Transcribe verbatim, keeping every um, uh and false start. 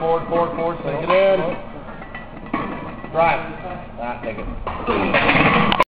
forward, forward, forward. Take it in. Drive. Ah, take it.